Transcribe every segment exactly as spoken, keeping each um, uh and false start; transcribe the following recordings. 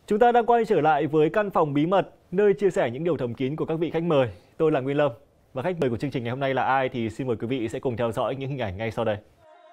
Chúng ta đang quay trở lại với căn phòng bí mật, nơi chia sẻ những điều thầm kín của các vị khách mời. Tôi là Nguyên Lâm và khách mời của chương trình ngày hôm nay là ai thì xin mời quý vị sẽ cùng theo dõi những hình ảnh ngay sau đây.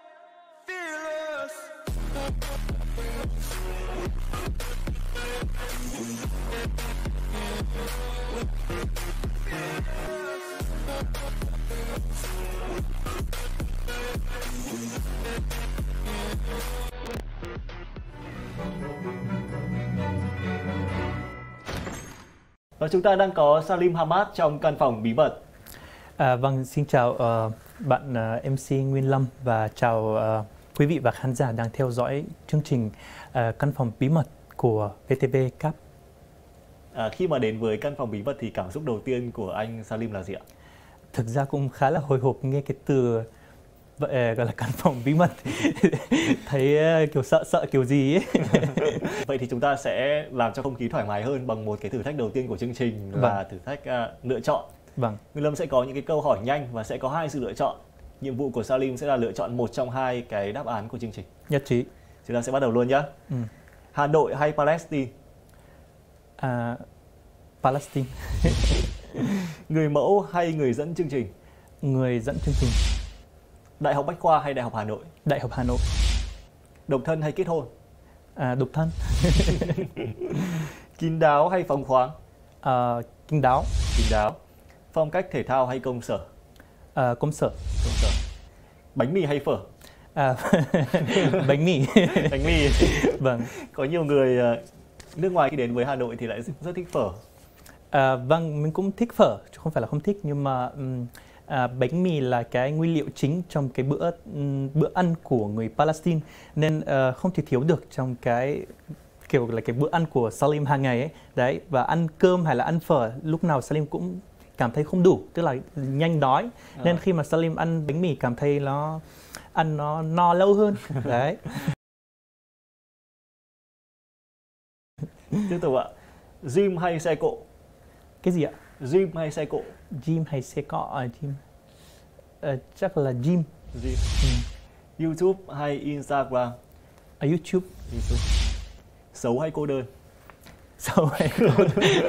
Và chúng ta đang có Salim Hamad trong căn phòng bí mật. À, vâng, xin chào uh, bạn uh, em xê Nguyên Lâm và chào uh, quý vị và khán giả đang theo dõi chương trình uh, căn phòng bí mật của vê tê vê Cap. À, khi mà đến với căn phòng bí mật thì cảm xúc đầu tiên của anh Salim là gì ạ? Thực ra cũng khá là hồi hộp nghe cái từ vậy gọi là căn phòng bí mật. Thấy uh, kiểu sợ sợ kiểu gì ấy. Vậy thì chúng ta sẽ làm cho không khí thoải mái hơn bằng một cái thử thách đầu tiên của chương trình là Vâng. thử thách uh, lựa chọn. Vâng. Nguyên Lâm sẽ có những cái câu hỏi nhanh và sẽ có hai sự lựa chọn. Nhiệm vụ của Salim sẽ là lựa chọn một trong hai cái đáp án của chương trình. Nhất trí. Chúng ta sẽ bắt đầu luôn nhé. Ừ. Hà Nội hay Palestine? À, Palestine. Người mẫu hay người dẫn chương trình? Người dẫn chương trình. Đại học Bách khoa hay Đại học Hà Nội? Đại học Hà Nội. Độc thân hay kết hôn? À, độc thân. Kín đáo hay phóng khoáng? À, kín đáo. Kín đáo. Phong cách thể thao hay công sở? À, công sở. Công sở. Bánh mì hay phở? À, bánh mì. Bánh mì. Vâng. Có nhiều người nước ngoài khi đến với Hà Nội thì lại rất thích phở. À, vâng, mình cũng thích phở, chứ không phải là không thích, nhưng mà um, à, bánh mì là cái nguyên liệu chính trong cái bữa um, bữa ăn của người Palestine, nên uh, không thể thiếu được trong cái kiểu là cái bữa ăn của Salim hàng ngày ấy. Đấy, và ăn cơm hay là ăn phở lúc nào Salim cũng cảm thấy không đủ, tức là nhanh đói. À. Nên khi mà Salim ăn bánh mì cảm thấy nó ăn nó no lâu hơn. Đấy. Tiếp tục ạ. Gym hay xe cộ? Cái gì ạ? Gym hay xe cộ? Gym hay xe cộ? À, gym. À, chắc là gym. Gym. Ừ. YouTube hay Instagram? À, YouTube. YouTube. Xấu hay cô đơn? Xấu hay cô đơn?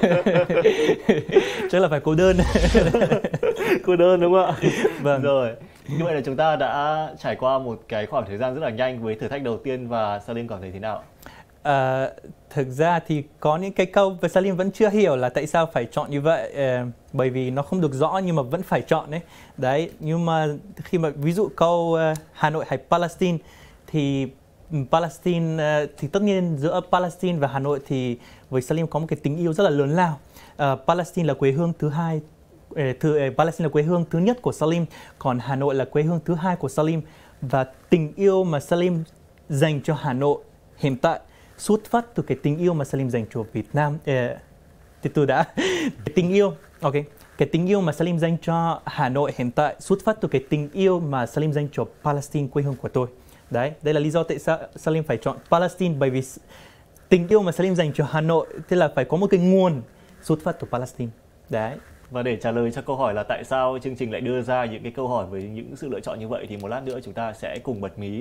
Chắc là phải cô đơn. Cô đơn đúng không ạ? Vâng. Rồi. Như vậy là chúng ta đã trải qua một cái khoảng thời gian rất là nhanh với thử thách đầu tiên và Salim cảm thấy thế nào? À, thực ra thì có những cái câu và Salim vẫn chưa hiểu là tại sao phải chọn như vậy, à, bởi vì nó không được rõ nhưng mà vẫn phải chọn đấy. Đấy, nhưng mà khi mà ví dụ câu uh, Hà Nội hay Palestine thì Palestine uh, thì tất nhiên giữa Palestine và Hà Nội thì với Salim có một cái tình yêu rất là lớn lao. Uh, Palestine là quê hương thứ hai, uh, thứ, uh, Palestine là quê hương thứ nhất của Salim, còn Hà Nội là quê hương thứ hai của Salim, và tình yêu mà Salim dành cho Hà Nội hiện tại xuất phát từ cái tình yêu mà Salim dành cho Việt Nam. Eh, thì tôi đã cái tình yêu, ok, cái tình yêu mà Salim dành cho Hà Nội hiện tại xuất phát từ cái tình yêu mà Salim dành cho Palestine, quê hương của tôi. Đấy, đây là lý do tại sao Salim phải chọn Palestine, bởi vì tình yêu mà Salim dành cho Hà Nội tức là phải có một cái nguồn xuất phát từ Palestine. Đấy. Và để trả lời cho câu hỏi là tại sao chương trình lại đưa ra những cái câu hỏi với những sự lựa chọn như vậy thì một lát nữa chúng ta sẽ cùng bật mí.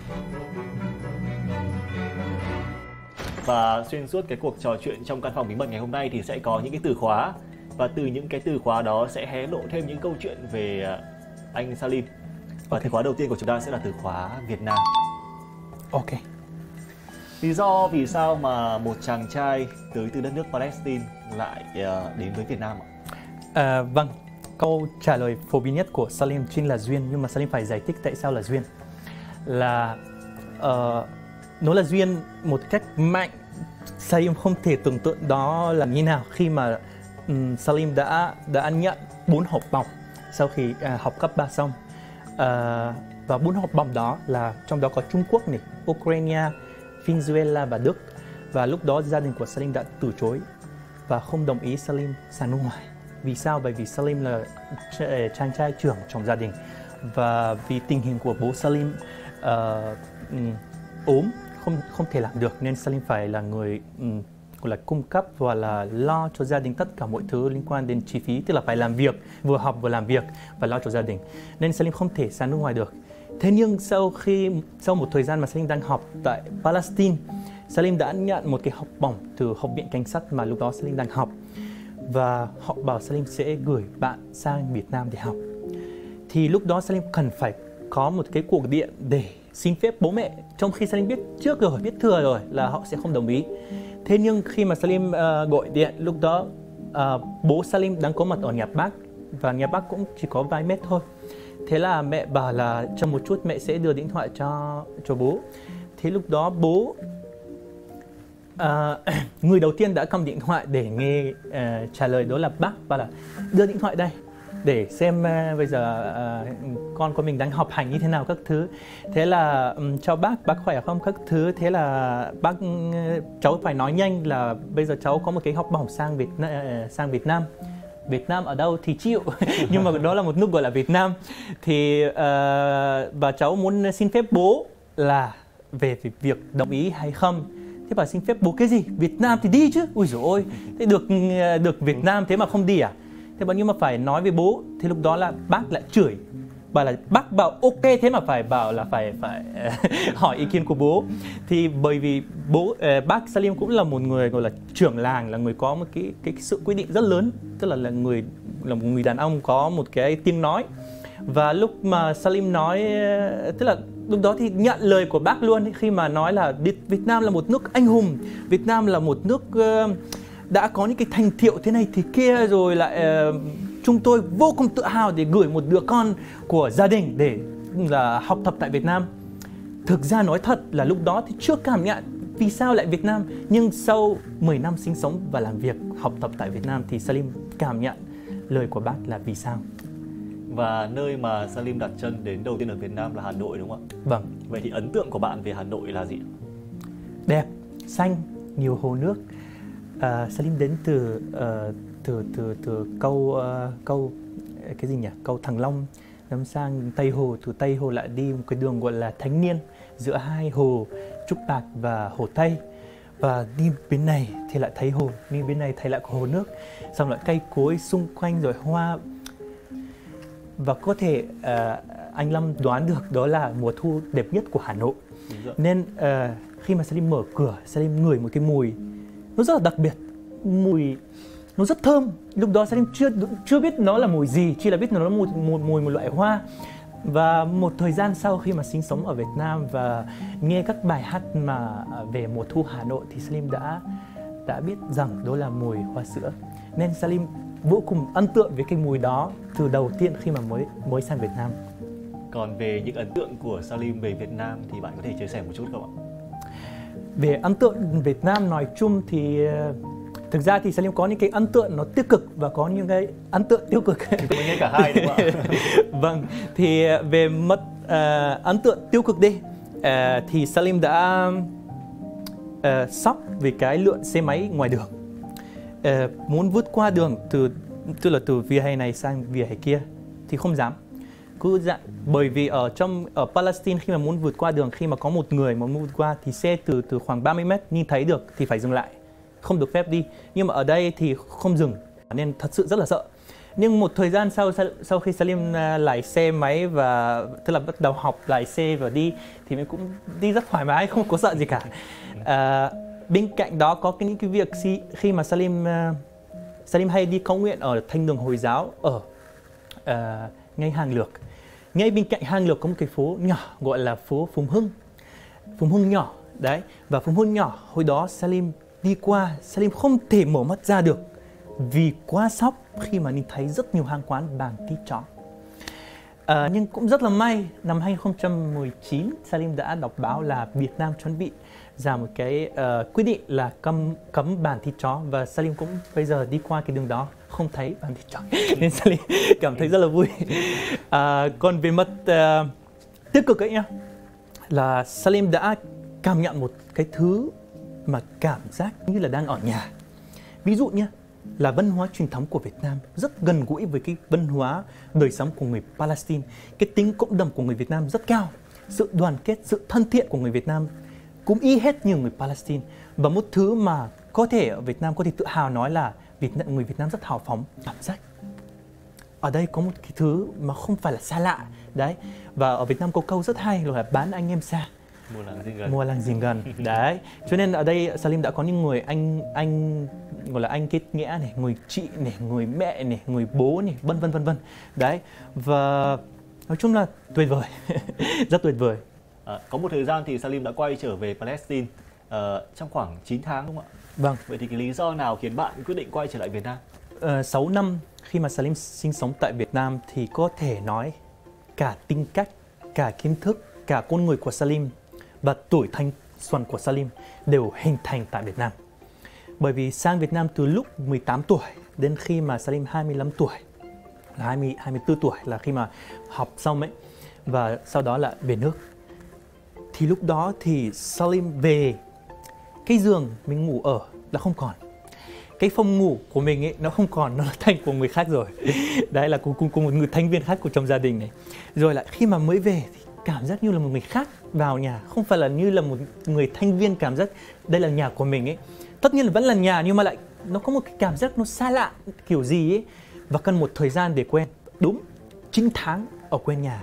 Và xuyên suốt cái cuộc trò chuyện trong căn phòng bí mật ngày hôm nay thì sẽ có những cái từ khóa, và từ những cái từ khóa đó sẽ hé lộ thêm những câu chuyện về anh Salim. Và okay. Từ khóa đầu tiên của chúng ta sẽ là từ khóa Việt Nam. Ok. Lý do vì sao mà một chàng trai tới từ đất nước Palestine lại uh, đến với Việt Nam ạ? À, vâng, câu trả lời phổ biến nhất của Salim chính là duyên, nhưng mà Salim phải giải thích tại sao là duyên. Là uh, nó là duyên một cách mạnh. Salim không thể tưởng tượng đó là như nào khi mà um, Salim đã đã nhận bốn học bổng sau khi uh, học cấp ba xong. Uh, và bốn học bổng đó là trong đó có Trung Quốc này, Ukraine, Venezuela và Đức. Và lúc đó gia đình của Salim đã từ chối và không đồng ý Salim sang nước ngoài. Vì sao? Bởi vì Salim là chàng trai trưởng trong gia đình, và vì tình hình của bố Salim uh, um, ốm, không không thể làm được, nên Salim phải là người um, gọi là cung cấp và là lo cho gia đình tất cả mọi thứ liên quan đến chi phí, tức là phải làm việc, vừa học vừa làm việc và lo cho gia đình, nên Salim không thể sang nước ngoài được. Thế nhưng sau khi sau một thời gian mà Salim đang học tại Palestine, Salim đã nhận một cái học bổng từ Học viện Cảnh sát mà lúc đó Salim đang học, và họ bảo Salim sẽ gửi bạn sang Việt Nam để học. Thì lúc đó Salim cần phải có một cái cuộc điện để xin phép bố mẹ, trong khi Salim biết trước rồi, biết thừa rồi là họ sẽ không đồng ý. Thế nhưng khi mà Salim uh, gọi điện, lúc đó uh, bố Salim đang có mặt ở nhà bác, và nhà bác cũng chỉ có vài mét thôi. Thế là mẹ bảo là trong một chút mẹ sẽ đưa điện thoại cho cho bố. Thế lúc đó bố uh, người đầu tiên đã cầm điện thoại để nghe uh, trả lời đó là bác, và là đưa điện thoại đây để xem uh, bây giờ uh, con của mình đang học hành như thế nào các thứ. Thế là um, cho bác, bác khỏe không các thứ. Thế là bác uh, cháu phải nói nhanh là bây giờ cháu có một cái học bổng sang Việt uh, sang Việt Nam. Việt Nam ở đâu thì chịu, nhưng mà đó là một nước gọi là Việt Nam. Thì uh, và cháu muốn xin phép bố là về việc đồng ý hay không. Thế bà xin phép bố cái gì? Việt Nam thì đi chứ. Ui dồi ôi, thế được được Việt Nam thế mà không đi à? Thế bảo nhưng mà phải nói với bố. Thì lúc đó là bác lại chửi, bảo là bác bảo ok, thế mà phải bảo là phải phải hỏi ý kiến của bố. Thì bởi vì bố bác Salim cũng là một người gọi là trưởng làng, là người có một cái cái, cái sự quyết định rất lớn, tức là là người là một người đàn ông có một cái tiếng nói. Và lúc mà Salim nói, tức là lúc đó thì nhận lời của bác luôn, khi mà nói là Việt Nam là một nước anh hùng, Việt Nam là một nước uh, đã có những cái thành tựu thế này thì kia, rồi lại uh, chúng tôi vô cùng tự hào để gửi một đứa con của gia đình để là học tập tại Việt Nam. Thực ra nói thật là lúc đó thì chưa cảm nhận vì sao lại Việt Nam, nhưng sau mười năm sinh sống và làm việc học tập tại Việt Nam thì Salim cảm nhận lời của bác là vì sao. Và nơi mà Salim đặt chân đến đầu tiên ở Việt Nam là Hà Nội, đúng không ạ? Vâng. Vậy thì ấn tượng của bạn về Hà Nội là gì? Đẹp, xanh, nhiều hồ nước. Uh, Salim đến từ uh, từ từ từ câu uh, câu cái gì nhỉ? Câu Thăng Long, nằm sang Tây Hồ, từ Tây Hồ lại đi một cái đường gọi là Thánh Niên, giữa hai hồ Trúc Bạc và Hồ Tây. Và đi bên này thì lại thấy hồ, đi bên này thấy lại có hồ nước, xong lại cây cối xung quanh rồi hoa. Và có thể uh, anh Lâm đoán được đó là mùa thu đẹp nhất của Hà Nội. Nên uh, khi mà Salim mở cửa, Salim ngửi một cái mùi nó rất là đặc biệt, mùi nó rất thơm. Lúc đó Salim chưa chưa biết nó là mùi gì, chỉ là biết nó là mùi, mùi, mùi một loại hoa. Và một thời gian sau khi mà sinh sống ở Việt Nam và nghe các bài hát mà về mùa thu Hà Nội thì Salim đã đã biết rằng đó là mùi hoa sữa. Nên Salim vô cùng ấn tượng với cái mùi đó từ đầu tiên khi mà mới mới sang Việt Nam. Còn về những ấn tượng của Salim về Việt Nam thì bạn có thể chia sẻ một chút không ạ? Về ấn tượng Việt Nam nói chung thì thực ra thì Salim có những cái ấn tượng nó tích cực và có những cái ấn tượng tiêu cực. Mình nghe cả hai đúng không ạ? Vâng, thì về mất uh, ấn tượng tiêu cực đi, uh, thì Salim đã uh, sốc vì cái lượng xe máy ngoài đường. Uh, muốn vượt qua đường từ tức là từ vỉa hè này sang vỉa hè kia thì không dám. Cứ dạng bởi vì ở trong ở Palestine khi mà muốn vượt qua đường, khi mà có một người mà muốn vượt qua thì xe từ từ khoảng ba mươi mét nhìn thấy được thì phải dừng lại, không được phép đi. Nhưng mà ở đây thì không dừng, nên thật sự rất là sợ. Nhưng một thời gian sau sau khi Salim lái xe máy và tức là bắt đầu học lái xe và đi thì mình cũng đi rất thoải mái, không có sợ gì cả. À, bên cạnh đó có cái những cái việc khi, khi mà Salim uh, Salim hay đi cầu nguyện ở Thánh đường Hồi giáo ở uh, ngay Hàng Lược. Ngay bên cạnh Hàng Lược có một cái phố nhỏ gọi là phố Phùng Hưng. Phùng Hưng nhỏ đấy, và Phùng Hưng nhỏ hồi đó Salim đi qua, Salim không thể mở mắt ra được vì quá sốc khi mà nhìn thấy rất nhiều hàng quán bán thịt chó. À, nhưng cũng rất là may, năm hai không một chín Salim đã đọc báo là Việt Nam chuẩn bị ra một cái uh, quyết định là cấm cấm bán thịt chó, và Salim cũng bây giờ đi qua cái đường đó không thấy bán thịt chó nên Salim cảm thấy rất là vui. À, còn về mặt uh, tích cực ấy nhá, là Salim đã cảm nhận một cái thứ mà cảm giác như là đang ở nhà. Ví dụ nhé, là văn hóa truyền thống của Việt Nam rất gần gũi với cái văn hóa đời sống của người Palestine. Cái tính cộng đồng của người Việt Nam rất cao, sự đoàn kết, sự thân thiện của người Việt Nam cũng y hết như người Palestine. Và một thứ mà có thể ở Việt Nam có thể tự hào nói là Việt Nam, người Việt Nam rất hào phóng. Cảm giác ở đây có một cái thứ mà không phải là xa lạ đấy. Và ở Việt Nam có câu rất hay là bán anh em xa, mua làng giềng gần. Mua làng giềng gần. Đấy. Cho nên ở đây Salim đã có những người anh anh gọi là anh kết nghĩa này, người chị này, người mẹ này, người bố này, vân vân vân vân. Đấy. Và nói chung là tuyệt vời. Rất tuyệt vời. À, có một thời gian thì Salim đã quay trở về Palestine uh, trong khoảng chín tháng đúng không ạ? Vâng. Vậy thì cái lý do nào khiến bạn quyết định quay trở lại Việt Nam? Uh, sáu năm khi mà Salim sinh sống tại Việt Nam thì có thể nói cả tính cách, cả kiến thức, cả con người của Salim và tuổi thanh xuân của Salim đều hình thành tại Việt Nam. Bởi vì sang Việt Nam từ lúc mười tám tuổi đến khi mà Salim hai mươi lăm tuổi, là hai mươi, hai mươi tư tuổi là khi mà học xong ấy, và sau đó là về nước. Thì lúc đó thì Salim về cái giường mình ngủ ở là không còn. Cái phòng ngủ của mình ấy nó không còn, nó là thành của người khác rồi. Đấy là cùng, cùng, cùng một người thành viên khác của trong gia đình này. Rồi lại khi mà mới về thì cảm giác như là một người khác vào nhà, không phải là như là một người thành viên, cảm giác đây là nhà của mình ấy. Tất nhiên là vẫn là nhà nhưng mà lại nó có một cái cảm giác nó xa lạ kiểu gì ấy, và cần một thời gian để quen. Đúng chín tháng ở quê nhà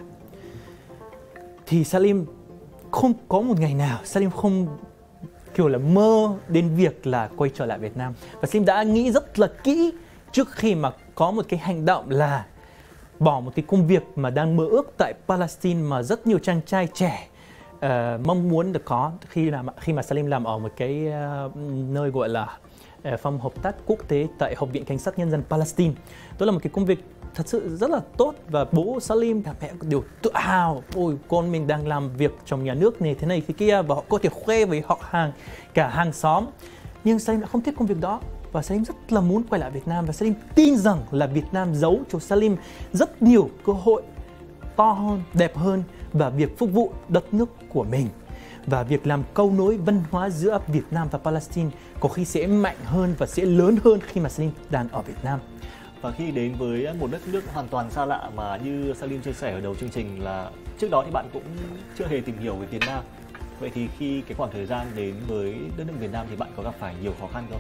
thì Salim không có một ngày nào Salim không kiểu là mơ đến việc là quay trở lại Việt Nam. Và Salim đã nghĩ rất là kỹ trước khi mà có một cái hành động là bỏ một cái công việc mà đang mơ ước tại Palestine mà rất nhiều chàng trai trẻ uh, mong muốn được có khi làm khi mà Salim làm ở một cái uh, nơi gọi là uh, phòng hợp tác quốc tế tại Học viện Cảnh sát Nhân dân Palestine. Đó là một cái công việc thật sự rất là tốt và bố Salim cả mẹ đều tự hào, ôi con mình đang làm việc trong nhà nước này thế này thế kia, và họ có thể khoe với họ hàng cả hàng xóm. Nhưng Salim đã không thích công việc đó và Salim rất là muốn quay lại Việt Nam, và Salim tin rằng là Việt Nam giấu cho Salim rất nhiều cơ hội to hơn, đẹp hơn, và việc phục vụ đất nước của mình và việc làm cầu nối văn hóa giữa Việt Nam và Palestine có khi sẽ mạnh hơn và sẽ lớn hơn khi mà Salim đang ở Việt Nam. Và khi đến với một đất nước hoàn toàn xa lạ mà như Salim chia sẻ ở đầu chương trình là trước đó thì bạn cũng chưa hề tìm hiểu về Việt Nam. Vậy thì khi cái khoảng thời gian đến với đất nước Việt Nam thì bạn có gặp phải nhiều khó khăn không?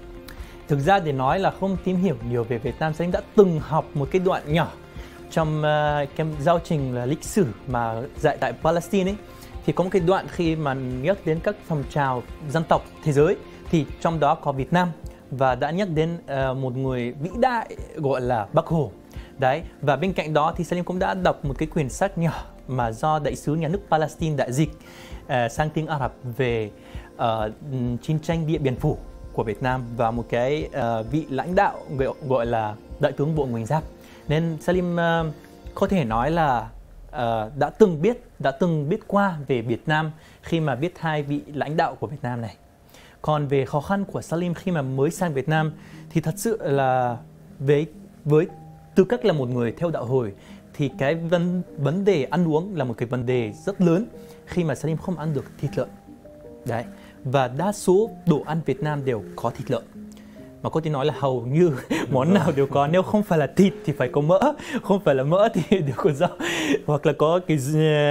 Thực ra để nói là không tìm hiểu nhiều về Việt Nam, Salim đã từng học một cái đoạn nhỏ trong uh, cái giáo trình là lịch sử mà dạy tại Palestine ấy. Thì có một cái đoạn khi mà nhắc đến các phong trào dân tộc thế giới thì trong đó có Việt Nam, và đã nhắc đến uh, một người vĩ đại gọi là Bác Hồ. Đấy, và bên cạnh đó thì Salim cũng đã đọc một cái quyển sách nhỏ mà do đại sứ nhà nước Palestine đã dịch uh, sang tiếng Ả Rập về uh, chiến tranh Điện Biên Phủ của Việt Nam và một cái uh, vị lãnh đạo gọi, gọi là Đại tướng Bộ Ngoại giao. Nên Salim uh, có thể nói là uh, đã từng biết, đã từng biết qua về Việt Nam khi mà biết hai vị lãnh đạo của Việt Nam này. Còn về khó khăn của Salim khi mà mới sang Việt Nam thì thật sự là với, với tư cách là một người theo đạo Hồi thì cái vấn, vấn đề ăn uống là một cái vấn đề rất lớn khi mà Salim không ăn được thịt lợn. Đấy. Và đa số đồ ăn Việt Nam đều có thịt lợn. Mà có thể nói là hầu như món nào đều có, nếu không phải là thịt thì phải có mỡ, không phải là mỡ thì đều có rau, hoặc là có cái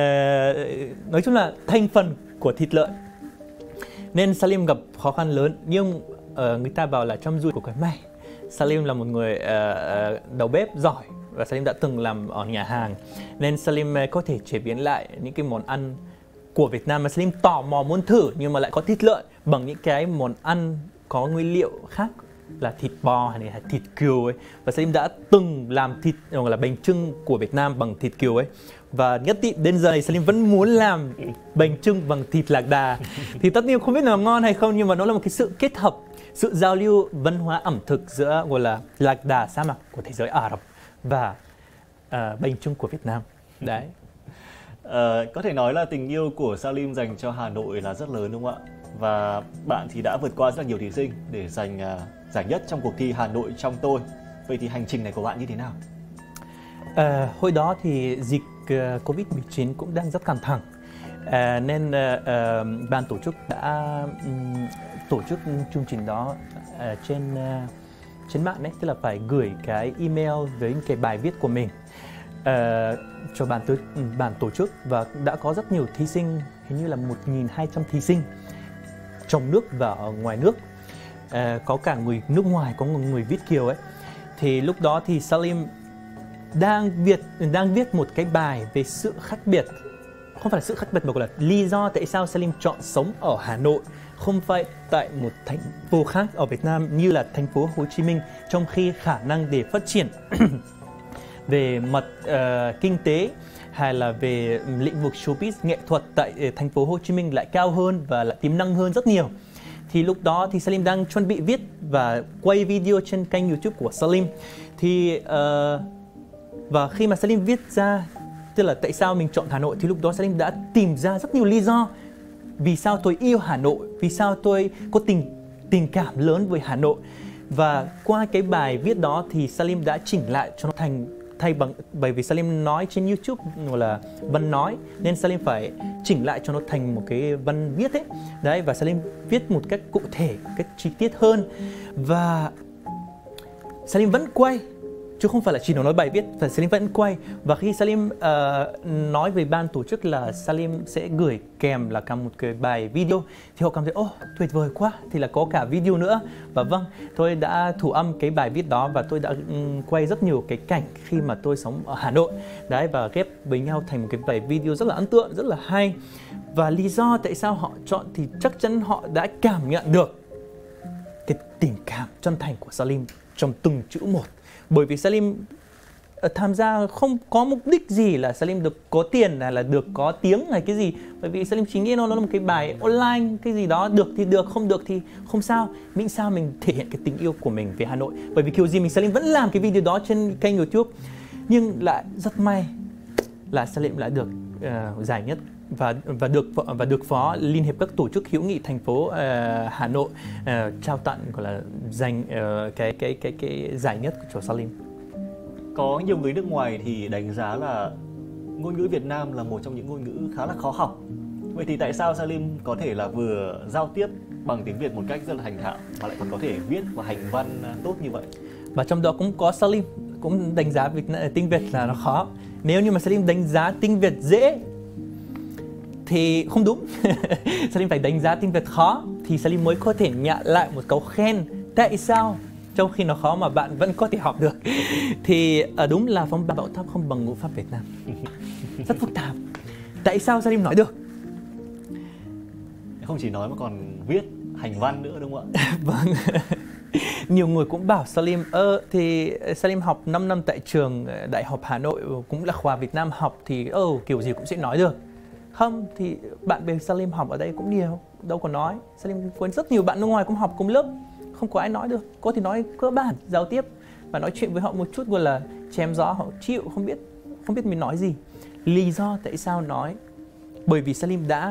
nói chung là thành phần của thịt lợn. Nên Salim gặp khó khăn lớn, nhưng uh, người ta bảo là trong rủi của cái may. Salim là một người uh, đầu bếp giỏi và Salim đã từng làm ở nhà hàng, nên Salim uh, có thể chế biến lại những cái món ăn của Việt Nam mà Salim tò mò muốn thử nhưng mà lại có thịt lợn bằng những cái món ăn có nguyên liệu khác là thịt bò hay là thịt cừu ấy. Và Salim đã từng làm thịt hoặc là bánh chưng của Việt Nam bằng thịt cừu ấy. Và nhất định đến giờ này Salim vẫn muốn làm bánh chưng bằng thịt lạc đà. Thì tất nhiên không biết là ngon hay không, nhưng mà nó là một cái sự kết hợp, sự giao lưu văn hóa ẩm thực giữa gọi là lạc đà sa mạc của thế giới Ả Rập và uh, bánh chưng của Việt Nam. Đấy. Uh, có thể nói là tình yêu của Salim dành cho Hà Nội là rất lớn đúng không ạ? Và bạn thì đã vượt qua rất là nhiều thí sinh để giành uh, giải nhất trong cuộc thi Hà Nội trong tôi. Vậy thì hành trình này của bạn như thế nào? Uh, hồi đó thì dịch uh, covid mười chín cũng đang rất căng thẳng, uh, nên uh, uh, ban tổ chức đã um, tổ chức chương trình đó uh, trên uh, trên mạng đấy, tức là phải gửi cái email với những cái bài viết của mình uh, cho ban tổ ban tổ chức, và đã có rất nhiều thí sinh, hình như là một nghìn hai trăm thí sinh trong nước và ở ngoài nước, uh, có cả người nước ngoài, có người Việt kiều ấy. Thì lúc đó thì Salim đang viết đang viết một cái bài về sự khác biệt, không phải là sự khác biệt mà gọi là lý do tại sao Salim chọn sống ở Hà Nội, không phải tại một thành phố khác ở Việt Nam như là thành phố Hồ Chí Minh, trong khi khả năng để phát triển về mặt uh, kinh tế hay là về lĩnh vực showbiz nghệ thuật tại uh, thành phố Hồ Chí Minh lại cao hơn và lại tiềm năng hơn rất nhiều. Thì lúc đó thì Salim đang chuẩn bị viết và quay video trên kênh YouTube của Salim. Thì uh, và khi mà Salim viết ra, tức là tại sao mình chọn Hà Nội, thì lúc đó Salim đã tìm ra rất nhiều lý do vì sao tôi yêu Hà Nội, vì sao tôi có tình tình cảm lớn với Hà Nội. Và qua cái bài viết đó thì Salim đã chỉnh lại cho nó thành thay bằng, bởi vì Salim nói trên YouTube là văn nói nên Salim phải chỉnh lại cho nó thành một cái văn viết ấy. Đấy, và Salim viết một cách cụ thể, cách chi tiết hơn. Và Salim vẫn quay, chứ không phải là chỉ nói bài viết, và Salim vẫn quay. Và khi Salim uh, nói về ban tổ chức là Salim sẽ gửi kèm là cả một cái bài video, thì họ cảm thấy ô oh, tuyệt vời quá, thì là có cả video nữa. Và vâng, tôi đã thủ âm cái bài viết đó và tôi đã um, quay rất nhiều cái cảnh khi mà tôi sống ở Hà Nội. Đấy, và ghép với nhau thành một cái bài video rất là ấn tượng, rất là hay. Và lý do tại sao họ chọn thì chắc chắn họ đã cảm nhận được cái tình cảm chân thành của Salim trong từng chữ một. Bởi vì Salim uh, tham gia không có mục đích gì là Salim được có tiền hay là được có tiếng hay cái gì. Bởi vì Salim chỉ nghĩ nó là một cái bài online, cái gì đó được thì được, không được thì không sao. Miễn sao mình thể hiện cái tình yêu của mình về Hà Nội. Bởi vì kiểu gì mình Salim vẫn làm cái video đó trên kênh YouTube. Nhưng lại rất may là Salim lại được uh, giải nhất và và được và được Phó Liên hiệp các tổ chức hữu nghị thành phố uh, Hà Nội uh, trao tặng, gọi là dành uh, cái cái cái cái giải nhất cho Salim. Có nhiều người nước ngoài thì đánh giá là ngôn ngữ Việt Nam là một trong những ngôn ngữ khá là khó học. Vậy thì tại sao Salim có thể là vừa giao tiếp bằng tiếng Việt một cách rất là thành thạo mà lại còn có thể viết và hành văn tốt như vậy? Và trong đó cũng có Salim cũng đánh giá Việt, tiếng Việt là nó khó. Nếu như mà Salim đánh giá tiếng Việt dễ thì không đúng. Salim phải đánh giá tiếng Việt khó thì Salim mới có thể nhận lại một câu khen. Tại sao trong khi nó khó mà bạn vẫn có thể học được? Thì à, đúng là phong bảo tháp không bằng ngữ pháp Việt Nam. Rất phức tạp. Tại sao Salim nói được? Không chỉ nói mà còn viết hành văn nữa đúng không ạ? Vâng. Nhiều người cũng bảo Salim ơ thì Salim học năm năm tại trường Đại học Hà Nội, cũng là khoa Việt Nam học thì ơ kiểu gì cũng sẽ nói được. Không, thì bạn bè Salim học ở đây cũng nhiều, đâu có nói. Salim với rất nhiều bạn nước ngoài cũng học cùng lớp, không có ai nói được. Có thì nói cơ bản, giao tiếp và nói chuyện với họ một chút gọi là chém gió, họ chịu, không biết không biết mình nói gì. Lý do tại sao nói? Bởi vì Salim đã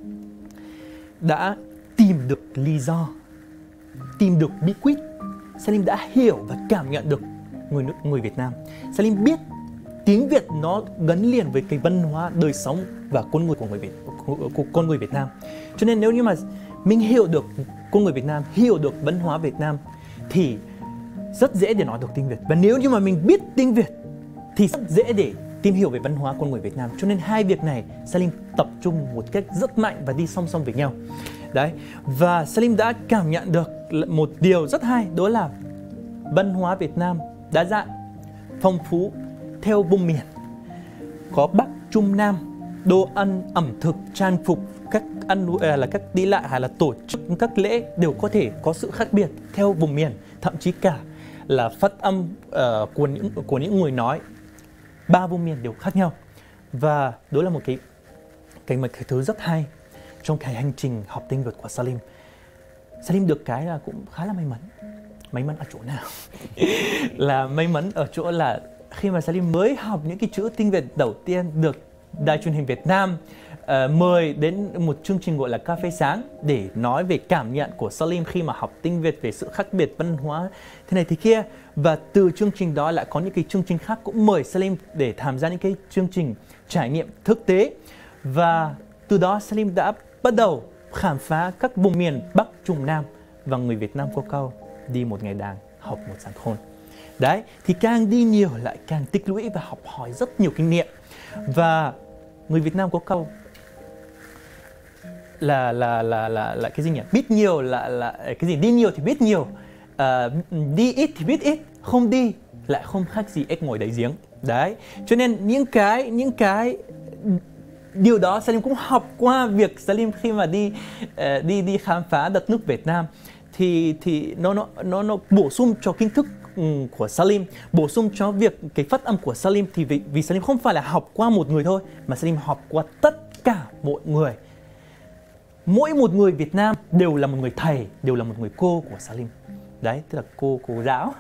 đã tìm được lý do, tìm được bí quyết. Salim đã hiểu và cảm nhận được người nước người Việt Nam. Salim biết tiếng Việt nó gắn liền với cái văn hóa, đời sống và con người của người Việt, của, của con người Việt Nam. Cho nên nếu như mà mình hiểu được con người Việt Nam, hiểu được văn hóa Việt Nam thì rất dễ để nói được tiếng Việt. Và nếu như mà mình biết tiếng Việt thì rất dễ để tìm hiểu về văn hóa con người Việt Nam. Cho nên hai việc này Salim tập trung một cách rất mạnh và đi song song với nhau. Đấy, và Salim đã cảm nhận được một điều rất hay, đó là văn hóa Việt Nam đa dạng, phong phú theo vùng miền. Có Bắc, Trung, Nam, đồ ăn, ẩm thực, trang phục, các ăn là các đi lại hay là tổ chức các lễ đều có thể có sự khác biệt theo vùng miền, thậm chí cả là phát âm uh, của những của những người nói ba vùng miền đều khác nhau. Và đó là một cái cái một cái thứ rất hay trong cái hành trình học tiếng Việt của Salim. Salim được cái là cũng khá là may mắn. May mắn ở chỗ nào? Là may mắn ở chỗ là khi mà Salim mới học những cái chữ tiếng Việt đầu tiên, được Đài Truyền hình Việt Nam uh, mời đến một chương trình gọi là Cà phê sáng để nói về cảm nhận của Salim khi mà học tiếng Việt, về sự khác biệt văn hóa thế này thế kia. Và từ chương trình đó lại có những cái chương trình khác cũng mời Salim để tham gia những cái chương trình trải nghiệm thực tế. Và từ đó Salim đã bắt đầu khám phá các vùng miền Bắc, Trung, Nam. Và người Việt Nam có câu đi một ngày đàng, học một sáng khôn. Đấy, thì càng đi nhiều lại càng tích lũy và học hỏi rất nhiều kinh nghiệm. Và người Việt Nam có câu là là là là là cái gì nhỉ? Biết nhiều là là cái gì? Đi nhiều thì biết nhiều, à, đi ít thì biết ít, không đi lại không khác gì ếch ngồi đáy giếng. Đấy, cho nên những cái những cái điều đó Salim cũng học qua việc Salim khi mà đi uh, đi đi khám phá đất nước Việt Nam, thì thì nó nó nó nó bổ sung cho kiến thức um, của Salim, bổ sung cho việc cái phát âm của Salim, thì vì, vì Salim không phải là học qua một người thôi, mà Salim học qua tất cả mọi người. Mỗi một người Việt Nam đều là một người thầy, đều là một người cô của Salim. Đấy, tức là cô cô giáo.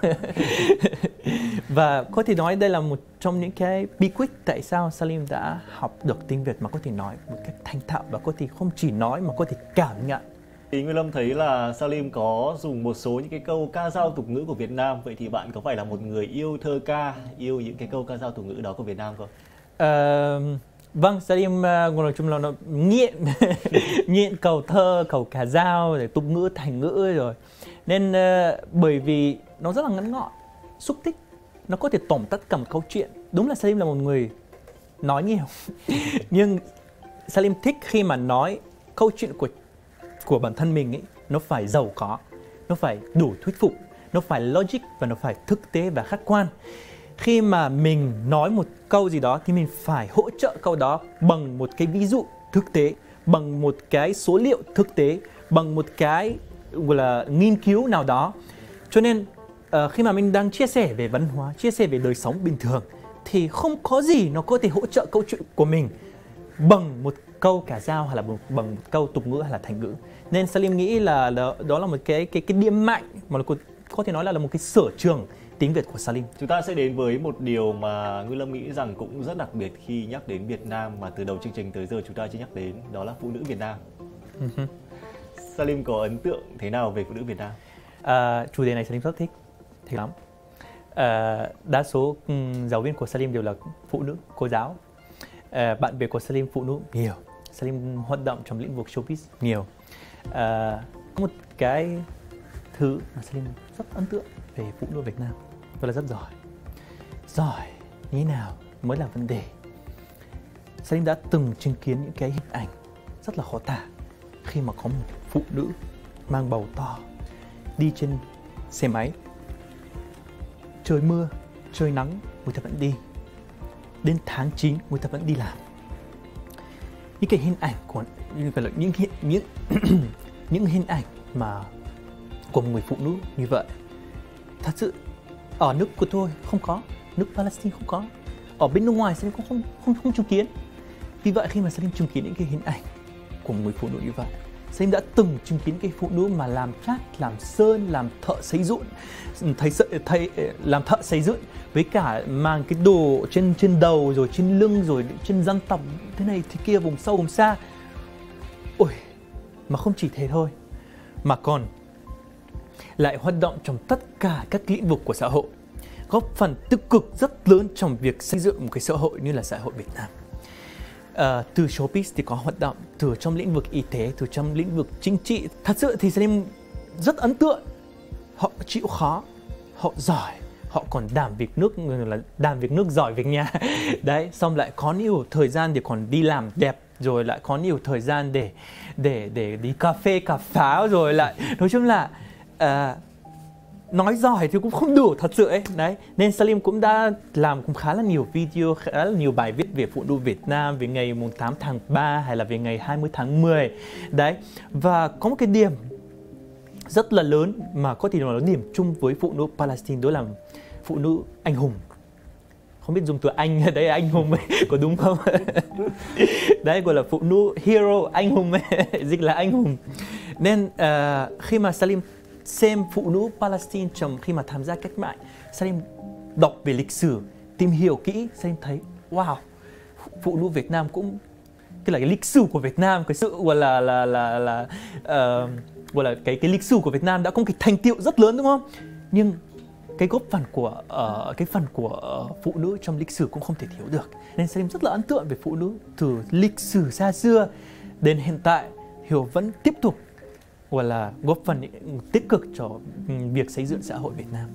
Và có thể nói đây là một trong những cái bí quyết tại sao Salim đã học được tiếng Việt mà có thể nói một cách thành thạo, và có thể không chỉ nói mà có thể cảm nhận. Thì Nguyên Lâm thấy là Salim có dùng một số những cái câu ca dao tục ngữ của Việt Nam. Vậy thì bạn có phải là một người yêu thơ ca, yêu những cái câu ca dao tục ngữ đó của Việt Nam không? Uh, vâng, Salim uh, nói chung là nó nghiện nghiện câu thơ, câu ca dao, rồi tục ngữ, thành ngữ rồi. Nên uh, bởi vì nó rất là ngắn gọn, xúc tích, nó có thể tóm tắt cả một câu chuyện. Đúng là Salim là một người nói nhiều, nhưng Salim thích khi mà nói câu chuyện của của bản thân mình ấy, nó phải giàu có, nó phải đủ thuyết phục, nó phải logic và nó phải thực tế và khách quan. Khi mà mình nói một câu gì đó thì mình phải hỗ trợ câu đó bằng một cái ví dụ thực tế, bằng một cái số liệu thực tế, bằng một cái gọi là nghiên cứu nào đó. Cho nên uh, khi mà mình đang chia sẻ về văn hóa, chia sẻ về đời sống bình thường, thì không có gì nó có thể hỗ trợ câu chuyện của mình bằng một câu ca dao hay là bằng một câu tục ngữ hay là thành ngữ. Nên Salim nghĩ là đó, đó là một cái cái cái điểm mạnh mà nó có, có thể nói là, là một cái sở trường tiếng Việt của Salim. Chúng ta sẽ đến với một điều mà Nguyên Lâm nghĩ rằng cũng rất đặc biệt khi nhắc đến Việt Nam mà từ đầu chương trình tới giờ chúng ta chưa nhắc đến, đó là phụ nữ Việt Nam. Uh-huh. Salim có ấn tượng thế nào về phụ nữ Việt Nam? À, chủ đề này Salim rất thích, thích lắm. À, đa số um, giáo viên của Salim đều là phụ nữ, cô giáo. À, bạn bè của Salim phụ nữ nhiều. Salim hoạt động trong lĩnh vực showbiz nhiều. À, có một cái thứ mà Salim rất ấn tượng về phụ nữ Việt Nam, đó là rất giỏi. Giỏi như thế nào mới là vấn đề. Salim đã từng chứng kiến những cái hình ảnh rất là khó tả khi mà có một phụ nữ mang bầu to đi trên xe máy, trời mưa, trời nắng, người ta vẫn đi. Đến tháng chín người ta vẫn đi làm. Những cái hình ảnh của những những những những hình ảnh mà của một người phụ nữ như vậy, thật sự ở nước của tôi không có, nước Palestine không có, ở bên nước ngoài Salim cũng không không không chứng kiến. Vì vậy khi mà Salim chứng kiến những cái hình ảnh của một người phụ nữ như vậy, Salim đã từng chứng kiến cái phụ nữ mà làm cát, làm sơn, làm thợ xây dựng, thầy, thầy làm thợ xây dựng, với cả mang cái đồ trên trên đầu, rồi trên lưng, rồi trên răng tóc thế này thế kia, vùng sâu vùng xa. Ôi, mà không chỉ thế thôi, mà còn lại hoạt động trong tất cả các lĩnh vực của xã hội, góp phần tích cực rất lớn trong việc xây dựng một cái xã hội như là xã hội Việt Nam. À, từ showbiz thì có hoạt động, từ trong lĩnh vực y tế, từ trong lĩnh vực chính trị. Thật sự thì Salim rất ấn tượng. Họ chịu khó, họ giỏi, họ còn đảm việc nước, là đảm việc nước giỏi việc nhà. Đấy, xong lại có nhiều thời gian để còn đi làm đẹp, rồi lại có nhiều thời gian để để để đi cà phê, cà pháo, rồi lại nói chung là à, nói giỏi thì cũng không đủ thật sự ấy. Đấy, nên Salim cũng đã làm cũng khá là nhiều video, khá là nhiều bài viết về phụ nữ Việt Nam, về ngày mùng tám tháng ba hay là về ngày hai mươi tháng mười. Đấy, và có một cái điểm rất là lớn mà có thể nói là điểm chung với phụ nữ Palestine, đó là phụ nữ anh hùng. Không biết dùng từ anh ở đây anh hùng ấy, có đúng không? Đấy, gọi là phụ nữ hero, anh hùng ấy, dịch là anh hùng. Nên uh, khi mà Salim xem phụ nữ Palestine trong khi mà tham gia cách mạng, Salim đọc về lịch sử, tìm hiểu kỹ, Salim thấy wow, phụ nữ Việt Nam cũng cái là cái lịch sử của Việt Nam, cái sự gọi là là là là uh, gọi là cái cái lịch sử của Việt Nam đã có một cái thành tựu rất lớn, đúng không? Nhưng cái góp phần của uh, cái phần của uh, phụ nữ trong lịch sử cũng không thể thiếu được. Nên Salim rất là ấn tượng về phụ nữ từ lịch sử xa xưa đến hiện tại, hiểu vẫn tiếp tục gọi là góp phần tích cực cho việc xây dựng xã hội Việt Nam.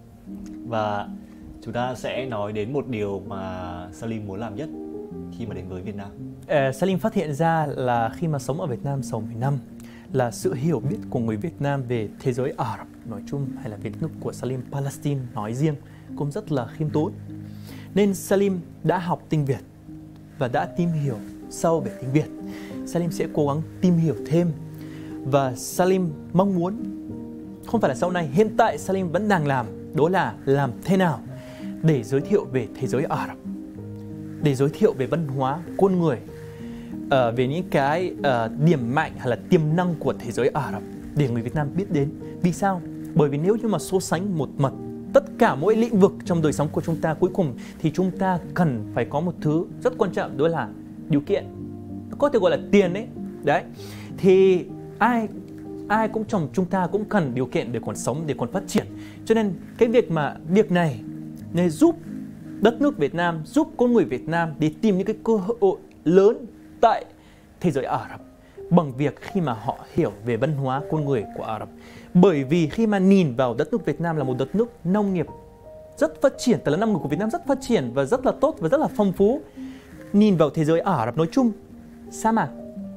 Và chúng ta sẽ nói đến một điều mà Salim muốn làm nhất khi mà đến với Việt Nam. Uh, Salim phát hiện ra là khi mà sống ở Việt Nam sáu mươi năm, là sự hiểu biết của người Việt Nam về thế giới Ả Rập nói chung hay là Việt nước của Salim Palestine nói riêng cũng rất là khiêm tốn. Nên Salim đã học tiếng Việt và đã tìm hiểu sâu về tiếng Việt. Salim sẽ cố gắng tìm hiểu thêm. Và Salim mong muốn, không phải là sau này, hiện tại Salim vẫn đang làm, đó là làm thế nào để giới thiệu về thế giới Ả Rập, để giới thiệu về văn hóa, con người, uh, về những cái uh, điểm mạnh hay là tiềm năng của thế giới Ả Rập để người Việt Nam biết đến. Vì sao? Bởi vì nếu như mà so sánh một mật tất cả mỗi lĩnh vực trong đời sống của chúng ta, cuối cùng thì chúng ta cần phải có một thứ rất quan trọng, đó là điều kiện, có thể gọi là tiền đấy. Đấy, thì ai ai cũng trong chúng ta cũng cần điều kiện để còn sống, để còn phát triển. Cho nên cái việc mà việc này này giúp đất nước Việt Nam, giúp con người Việt Nam để tìm những cái cơ hội lớn tại thế giới Ả Rập bằng việc khi mà họ hiểu về văn hóa con người của Ả Rập. Bởi vì khi mà nhìn vào đất nước Việt Nam là một đất nước nông nghiệp rất phát triển, tức là nông nghiệp của Việt Nam rất phát triển và rất là tốt và rất là phong phú. Nhìn vào thế giới Ả Rập nói chung, sa mạc,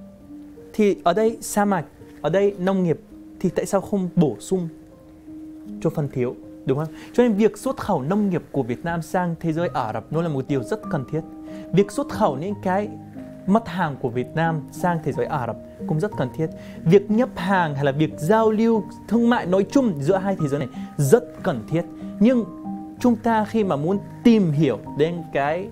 thì ở đây sa mạc, ở đây nông nghiệp, thì tại sao không bổ sung cho phần thiếu, đúng không? Cho nên việc xuất khẩu nông nghiệp của Việt Nam sang thế giới Ả Rập nó là một điều rất cần thiết. Việc xuất khẩu những cái mặt hàng của Việt Nam sang thế giới Ả Rập cũng rất cần thiết. Việc nhập hàng hay là việc giao lưu thương mại nói chung giữa hai thế giới này rất cần thiết. Nhưng chúng ta khi mà muốn tìm hiểu đến cái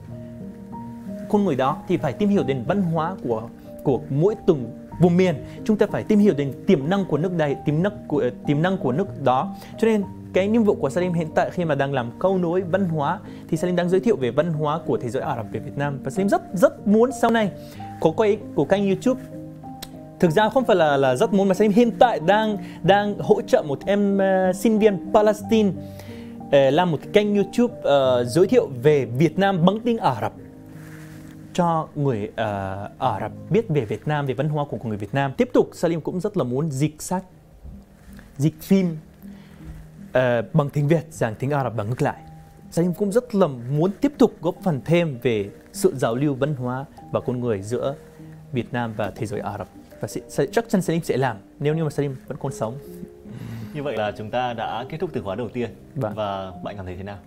con người đó thì phải tìm hiểu đến văn hóa của của mỗi từng vùng miền. Chúng ta phải tìm hiểu đến tiềm năng của nước này, tiềm năng của tiềm năng của nước đó. Cho nên cái nhiệm vụ của Salim hiện tại khi mà đang làm câu nối văn hóa thì Salim đang giới thiệu về văn hóa của thế giới Ả Rập về Việt Nam, và Salim rất rất muốn sau này có quay của kênh YouTube. Thực ra không phải là là rất muốn, mà Salim hiện tại đang đang hỗ trợ một em uh, sinh viên Palestine uh, làm một kênh YouTube uh, giới thiệu về Việt Nam bằng tiếng Ả Rập cho người uh, Ả Rập biết về Việt Nam, về văn hóa của người Việt Nam. Tiếp tục Salim cũng rất là muốn dịch sách, dịch phim uh, bằng tiếng Việt, giảng tiếng Ả Rập và ngược lại. Salim cũng rất là muốn tiếp tục góp phần thêm về sự giao lưu văn hóa và con người giữa Việt Nam và thế giới Ả Rập. Và sẽ, chắc chắn Salim sẽ làm nếu như mà Salim vẫn còn sống. Như vậy là chúng ta đã kết thúc từ khóa đầu tiên. Vâng. Và bạn cảm thấy thế nào?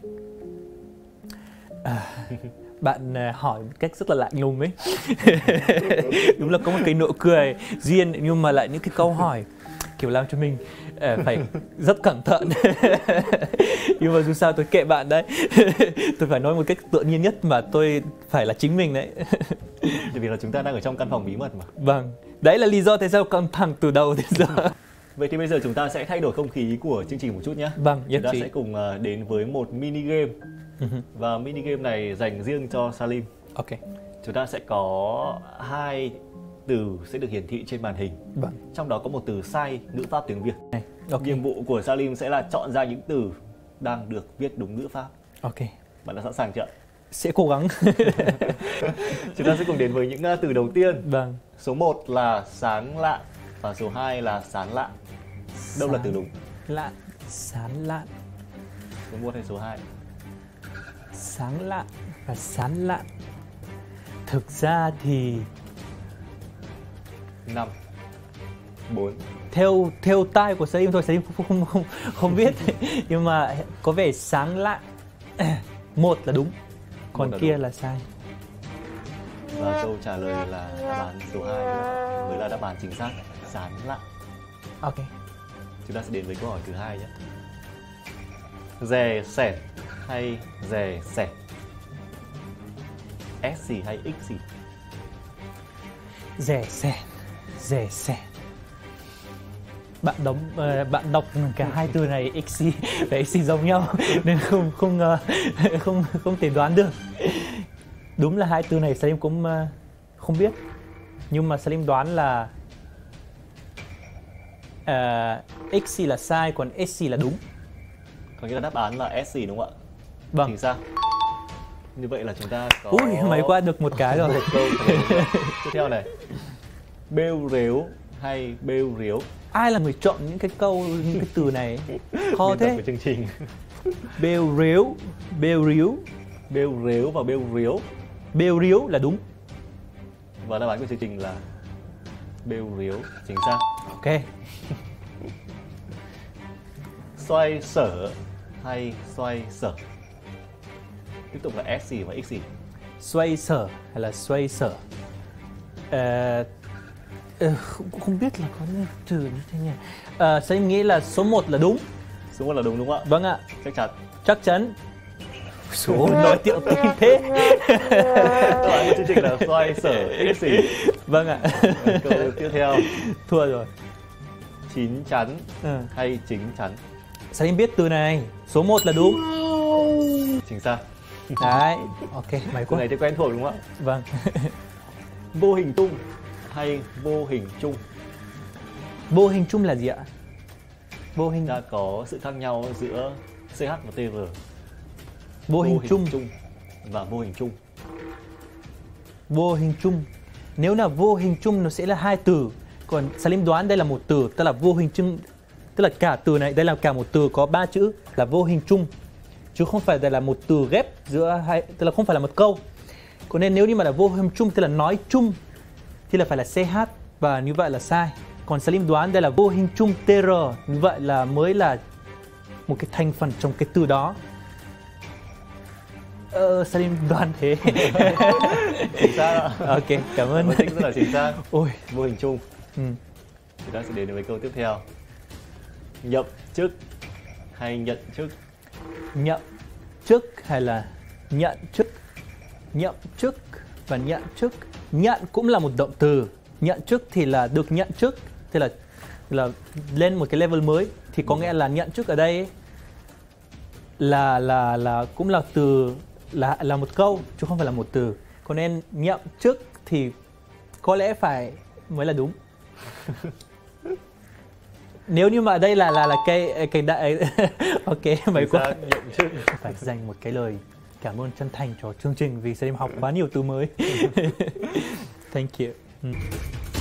À, bạn hỏi một cách rất là lạnh lùng ấy. Đúng là có một cái nụ cười riêng, nhưng mà lại những cái câu hỏi kiểu làm cho mình uh, phải rất cẩn thận. Nhưng mà dù sao tôi kệ bạn đấy. Tôi phải nói một cách tự nhiên nhất mà tôi phải là chính mình đấy. Bởi vì là chúng ta đang ở trong căn phòng bí mật mà. Vâng, đấy là lý do tại sao căng thẳng từ đầu đến giờ. Vậy thì bây giờ chúng ta sẽ thay đổi không khí của chương trình một chút nhé. Vâng, nhất Chúng ta trí. sẽ cùng đến với một mini game. Uh-huh. Và mini game này dành riêng cho Salim. Ok. Chúng ta sẽ có hai từ sẽ được hiển thị trên màn hình. Vâng. Trong đó có một từ sai ngữ pháp tiếng Việt. Okay. Nhiệm vụ của Salim sẽ là chọn ra những từ đang được viết đúng ngữ pháp. Ok. Bạn đã sẵn sàng chưa? Sẽ cố gắng. Chúng ta sẽ cùng đến với những từ đầu tiên. Vâng. Số một là sáng lạ và số hai là sán lạ. Đâu Sán là từ đúng? Lạ, sán lạ. Số một hay số hai? Sáng lạ và sán lạ. Thực ra thì năm, bốn. Theo theo tai của Salim thôi, Salim không không không không biết. Nhưng mà có vẻ sáng lạ. Một là đúng, còn là kia đúng. Là sai. Và câu trả lời là đáp án số hai mới là đáp án chính xác, sán lạ. Ok. Chúng ta sẽ đến với câu hỏi thứ hai nhé. Dè sẻn hay dè sẻn? S gì hay X gì? Dè sẻn, dè sẻn. Bạn đọc uh, bạn đọc cả hai từ này X và X giống nhau nên không không uh, không không thể đoán được. Đúng là hai từ này Salim cũng uh, không biết, nhưng mà Salim đoán là uh, X là sai, còn S là đúng. Có nghĩa là đáp án là S gì đúng không ạ? Vâng. Chính xác. Như vậy là chúng ta có... Ui, mày qua được một cái rồi. Một câu tiếp theo này. Bêu rếu hay bêu riếu? Ai là người chọn những cái câu, những cái từ này? Khó thế. Của chương trình. Bêu riếu, bêu riếu. Bêu rếu và bêu riếu. Bêu riếu là đúng. Và đáp án của chương trình là bêu riếu, chính xác. Ok. Xoay sở hay xoay sở? Tiếp tục là S gì và X gì? Xoay sở hay là xoay sở? Ờ, ờ, không, không biết là có những từ như thế nhỉ. Ờ, Salim nghĩ là số một là đúng. Số một là đúng đúng không ạ? Vâng ạ, Chắc chắn. chắc chắn. Số nói tiệu tin thế. Các bạn chương trình là xoay sở X gì? Vâng ạ. Câu tiếp theo, Thua rồi. chín chắn Ừ. hay chính chắn? Salim biết từ này. Số một là đúng. Chính xác. Đấy, ok, mày Từ quá. này thì quen thuộc đúng không ạ? Vâng. Vô hình tung hay vô hình chung? Vô hình chung là gì ạ? Vô hình Ta có sự khác nhau giữa xê hát và tê vê. vô hình chung. và vô hình chung. Vô hình chung. Nếu là vô hình chung nó sẽ là hai từ. Còn Salim đoán đây là một từ, tức là vô hình chung, tức là cả từ này, đây là cả một từ có ba chữ là vô hình chung, chứ không phải đây là một từ ghép giữa hai, tức là không phải là một câu. Còn nên nếu như mà là vô hình chung tức là nói chung thì là phải là xê hát, và như vậy là sai. Còn Salim đoán đây là vô hình chung tê rờ, như vậy là mới là một cái thành phần trong cái từ đó. Ờ, Salim đoán thế. Chính xác ạ. Ok, cảm ơn. Phân tích rất là chính xác. Ôi, Vô hình chung. ừ. Chúng ta sẽ đến với câu tiếp theo. Nhậm chức hay nhận chức? Nhậm chức hay là nhận chức? Nhậm chức và nhận chức. Nhận cũng là một động từ. Nhận chức thì là được nhận chức, tức là là lên một cái level mới, thì có nghĩa là nhận chức ở đây ấy, là là là cũng là từ, là là một câu chứ không phải là một từ. Còn nên nhậm chức thì có lẽ phải mới là đúng. Nếu như mà ở đây là là là cái cái đại ok, mày Chính quá. xác, nhậm chức. Phải dành một cái lời cảm ơn chân thành cho chương trình vì Salim học quá nhiều từ mới. Thank you. Ừ.